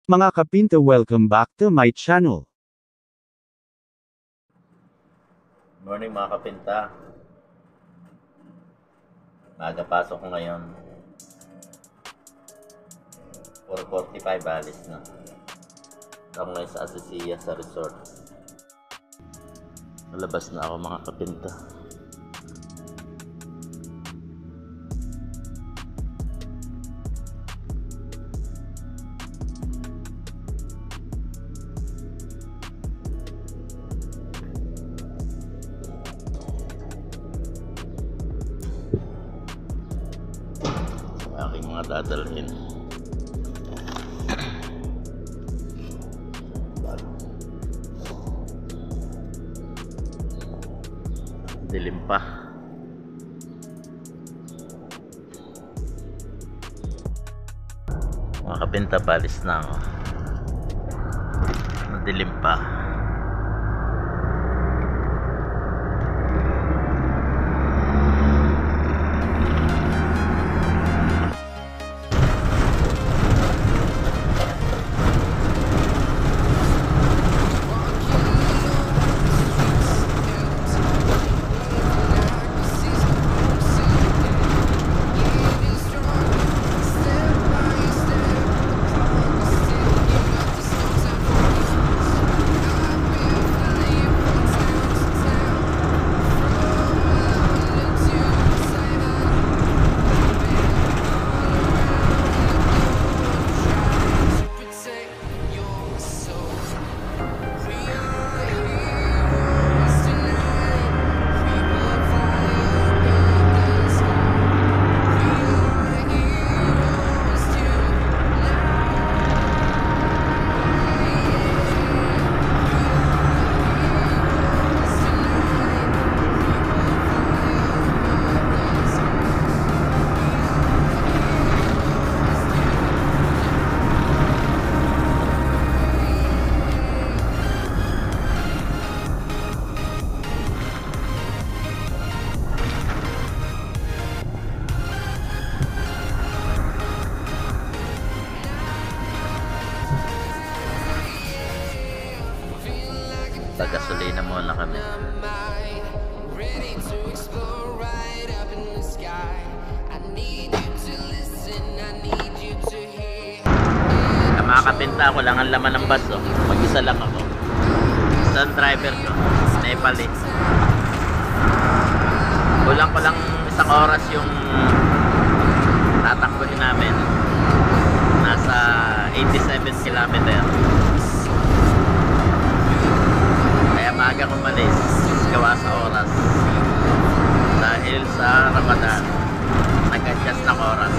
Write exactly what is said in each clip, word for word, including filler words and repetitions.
Mga kapinta, welcome back to my channel. Morning mga kapinta. Maaga pasok ko ngayon. four forty-five alis na. Ako ngayon sa Asisiya sa resort. Malabas na ako mga kapinta. Aking mga dadalhin. Dilim pa. Mga kapinta, palis na ako. Dilim pa. Pag-gasolina muna kami. Na mga kapinta, ako lang ang laman ng bus, oh. Mag-isa lang ako. Isang driver ko, Nepalese. Kulang ko lang isang oras yung tatakbo din namin. Nasa eighty-seven kilometer. Maaga kumalis gawa sa oras dahil sa Ramadan nag-adjust ng oras.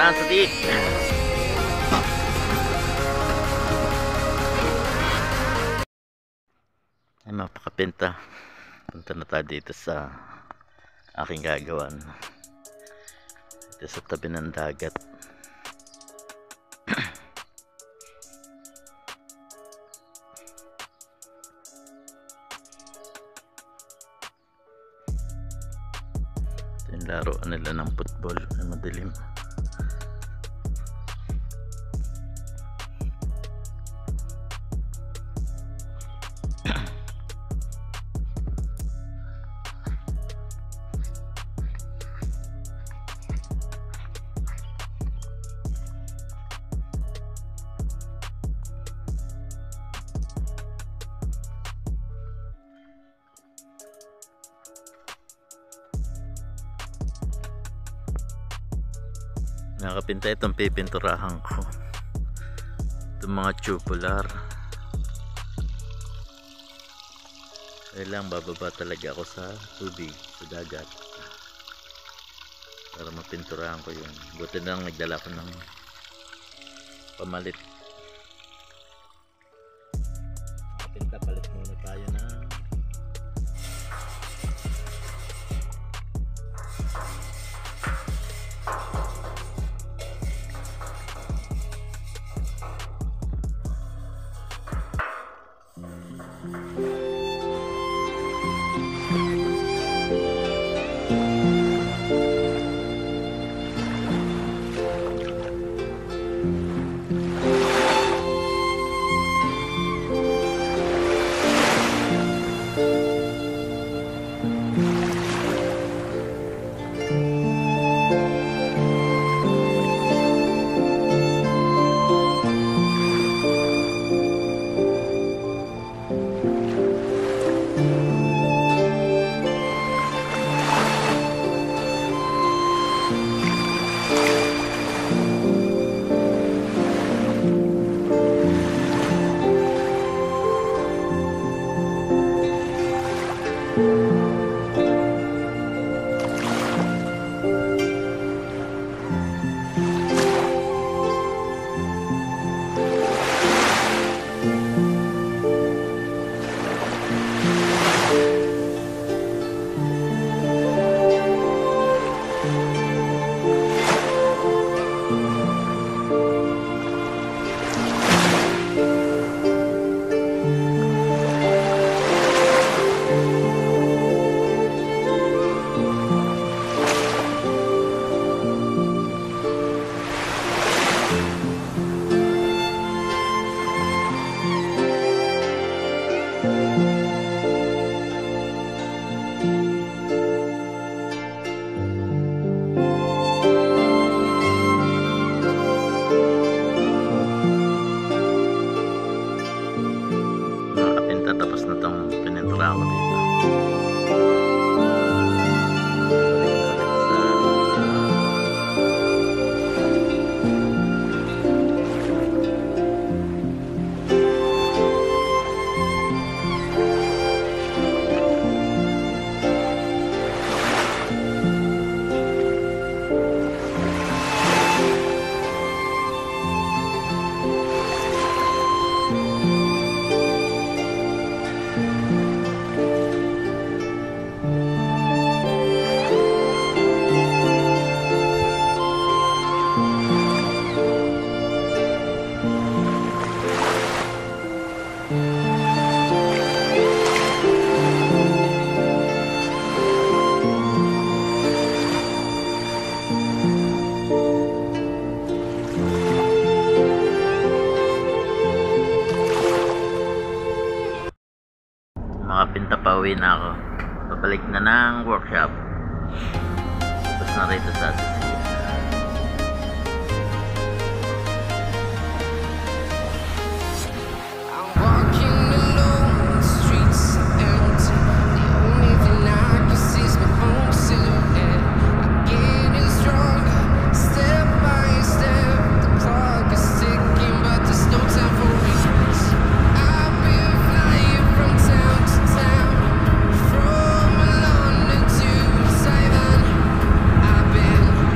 Transit. Ay, mapakapinta. Punta na tayo dito sa aking gagawin. Dito sa tabi ng dagat. Ito yung laruan nila ng football na madilim. Nakapinta itong pipinturahan ko. Itong mga tubular. Kailang bababa talaga ako sa tubig, sa dagat, para mapinturahan ko yun. Buti na lang nagdala ko ng pamalit. Nakapinta, palit muna tayo na tapos na itong pininturahan ko dito. Makapinta pa, uwi na ako. Babalik na ng workshop. Tapos na rito sa Sicily. I've been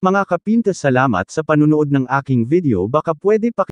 Mga kapinta, salamat sa panunood ng aking video. Baka pwede pa